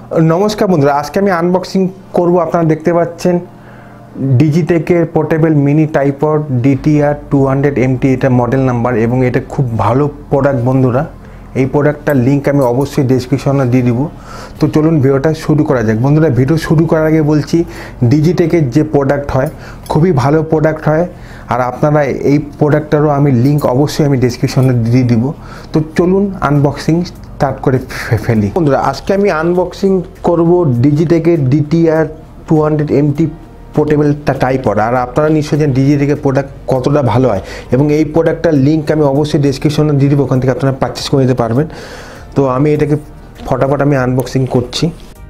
নমস্কার বন্ধুরা, আজকে আমি আনবক্সিং করব। আপনারা দেখতে পাচ্ছেন ডিজিটেকের portable mini tripod DTR 200 MT, এটা মডেল নাম্বার এবং এটা খুব ভালো প্রোডাক্ট বন্ধুরা। এই প্রোডাক্টটার লিঙ্ক আমি অবশ্যই ডেসক্রিপশনে দিয়ে দিব। তো চলুন ভিডিওটা শুরু করা যাক। বন্ধুরা, ভিডিও শুরু করার আগে বলছি, ডিজিটেকের যে প্রোডাক্ট হয় খুবই ভালো প্রোডাক্ট হয়, আর আপনারা এই প্রোডাক্টটারও আমি লিঙ্ক অবশ্যই আমি ডেসক্রিপশনে দিয়ে দিব। তো চলুন আনবক্সিং স্টার্ট করে ফেলি। বন্ধুরা, আজকে আমি আনবক্সিং করব ডিজিটেকের DTR 200 MT পোর্টেবল ট্রাইপড। আর আপনারা নিশ্চয়ই জানেন ডিজিটেকের প্রোডাক্ট কতটা ভালো হয়, এবং এই প্রোডাক্টটার লিঙ্ক আমি অবশ্যই ডেসক্রিপশনে দিয়ে দিব, ওখান থেকে আপনারা পারচেস করে নিতে পারবেন। তো আমি এটাকে ফটাফট আমি আনবক্সিং করছি।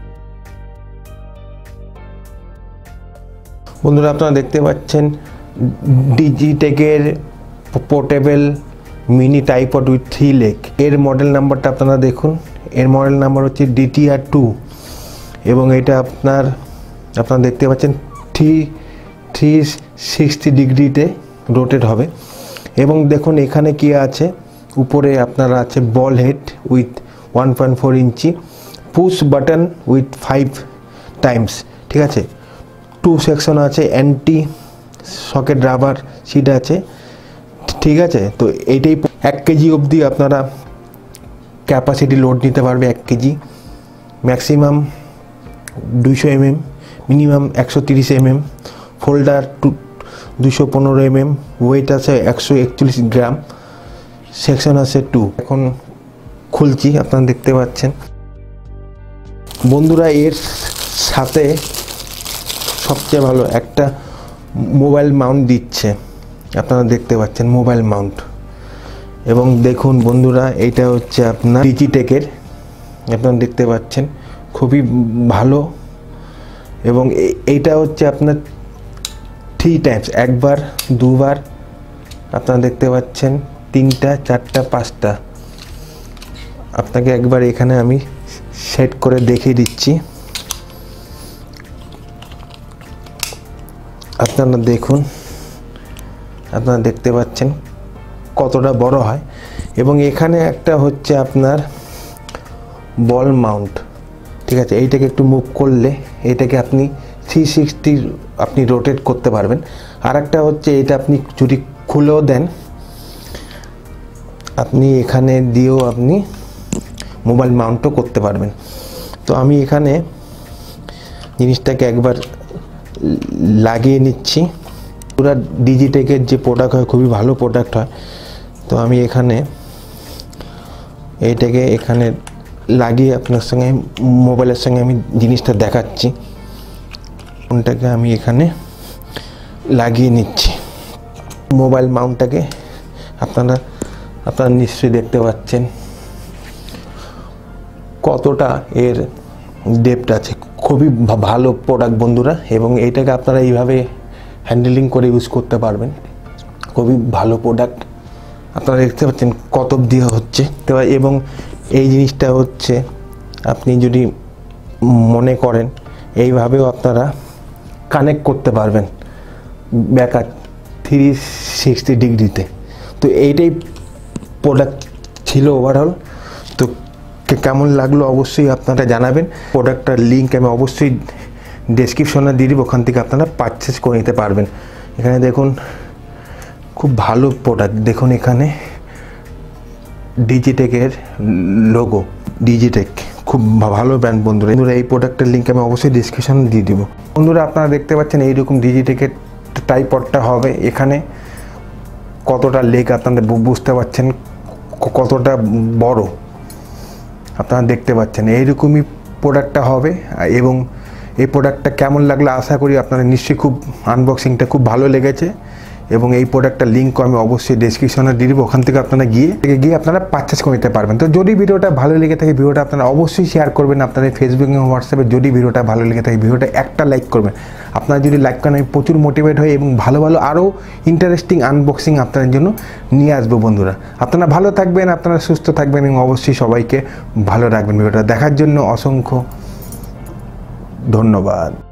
বন্ধুরা, আপনারা দেখতে পাচ্ছেন ডিজিটেকের portable mini tripod with 3 leg. এর মডেল নাম্বারটা আপনারা দেখুন, এর মডেল নাম্বার হচ্ছে DTR 2, এবং এটা আপনারা দেখতে পাচ্ছেন 360 ডিগ্রিতে রোটেট হবে। এবং দেখুন এখানে কি আছে, উপরে আপনার আছে ball head with 1.4 inch, push button with 5 times, ঠিক আছে। 2 সেকশন আছে, অ্যান্টি সকেট রাবার সিট আছে, ঠিক আছে। তো এইটাই 1 কেজি অবধি আপনারা ক্যাপাসিটি লোড নিতে পারবে। 1 KG, maximum 200 mm, minimum 130 mm, folder 215 mm, weight আছে 141 গ্রাম, সেকশন আছে 2। এখন খুলছি, আপনারা দেখতে পাচ্ছেন। বন্ধুরা, এর সাথে সবচেয়ে ভালো একটা মোবাইল মাউন্ট দিচ্ছে, আপনারা দেখতে পাচ্ছেন মোবাইল মাউন্ট। এবং দেখুন বন্ধুরা, এইটা হচ্ছে আপনার ডিজিটেকের, আপনারা দেখতে পাচ্ছেন খুবই ভালো। এবং এইটা হচ্ছে আপনার 3 টাইমস, একবার, দুবার, আপনারা দেখতে পাচ্ছেন 3টা, 4টা, 5টা। আপনাকে একবার এখানে আমি সেট করে দেখিয়ে দিচ্ছি, আপনারা দেখুন, আপনারা দেখতে পাচ্ছেন কতটা বড় হয়। এবং এখানে একটা হচ্ছে আপনার বল মাউন্ট, ঠিক আছে। এইটাকে একটু মুভ করলে এটাকে আপনি 360 আপনি রোটেট করতে পারবেন। আর একটা হচ্ছে এটা আপনি যদি খুলেও দেন, আপনি এখানে দিয়েও আপনি মোবাইল মাউন্টও করতে পারবেন। তো আমি এখানে জিনিসটাকে একবার লাগিয়ে নিচ্ছি। পুরো ডিজিটেকের যে প্রোডাক্ট হয় খুবই ভালো প্রোডাক্ট হয়। তো আমি এখানে এইটাকে এখানে লাগিয়ে আপনার সঙ্গে মোবাইলের সঙ্গে আমি জিনিসটা দেখাচ্ছি। ফোনটাকে আমি এখানে লাগিয়ে নিচ্ছি, মোবাইল মাউন্টটাকে আপনারা নিশ্চয়ই দেখতে পাচ্ছেন কতটা এর ডেপথ আছে। খুবই ভালো প্রোডাক্ট বন্ধুরা, এবং এইটাকে আপনারা এইভাবে হ্যান্ডেলিং করে ইউজ করতে পারবেন। খুবই ভালো প্রোডাক্ট, আপনারা দেখতে পাচ্ছেন কত দিয়ে হচ্ছে। এবং এই জিনিসটা হচ্ছে আপনি যদি মনে করেন এইভাবেও আপনারা কানেক্ট করতে পারবেন ব্যাকআপ 360 ডিগ্রিতে। তো এইটাই প্রোডাক্ট ছিল ওভারঅল। তো কেমন লাগলো অবশ্যই আপনারা জানাবেন। প্রোডাক্টটার লিঙ্ক আমি অবশ্যই ডেসক্রিপশনে দিয়ে দিব, ওখান থেকে আপনারা পারচেস করে নিতে পারবেন। এখানে দেখুন খুব ভালো প্রোডাক্ট, দেখুন এখানে ডিজিটেকের লোগো, ডিজিটেক খুব ভালো ব্র্যান্ড বন্ধুরা। এই প্রোডাক্টের লিঙ্ক আমি অবশ্যই ডেসক্রিপশনে দিয়ে দিব। বন্ধুরা, আপনারা দেখতে পাচ্ছেন এইরকম ডিজিটেকের ট্রাইপডটা হবে। এখানে কতটা লেগ আপনারা বুঝতে পারছেন, কতটা বড় আপনারা দেখতে পাচ্ছেন। এইরকমই প্রোডাক্টটা হবে। এবং এই প্রোডাক্টটা কেমন লাগলো আশা করি আপনারা নিশ্চয়ই খুব আনবক্সিংটা খুব ভালো লেগেছে। এবং এই প্রোডাক্টটার লিঙ্কও আমি অবশ্যই ডেসক্রিপশনে দিয়ে দেবো, ওখান থেকে আপনারা গিয়ে আপনারা পারচেস করে নিতে পারবেন। তো যদি ভিডিওটা ভালো লেগে থাকে, ভিডিওটা আপনারা অবশ্যই শেয়ার করবেন আপনাদের ফেসবুক এবং হোয়াটসঅ্যাপে। যদি ভিডিওটা ভালো লেগে থাকে, ভিডিওটা একটা লাইক করবেন। আপনারা যদি লাইক করেন আমি প্রচুর মোটিভেট হই, এবং ভালো ভালো আরও ইন্টারেস্টিং আনবক্সিং আপনাদের জন্য নিয়ে আসবো বন্ধুরা। আপনারা ভালো থাকবেন, আপনারা সুস্থ থাকবেন, এবং অবশ্যই সবাইকে ভালো রাখবেন। ভিডিওটা দেখার জন্য অসংখ্য ধন্যবাদ।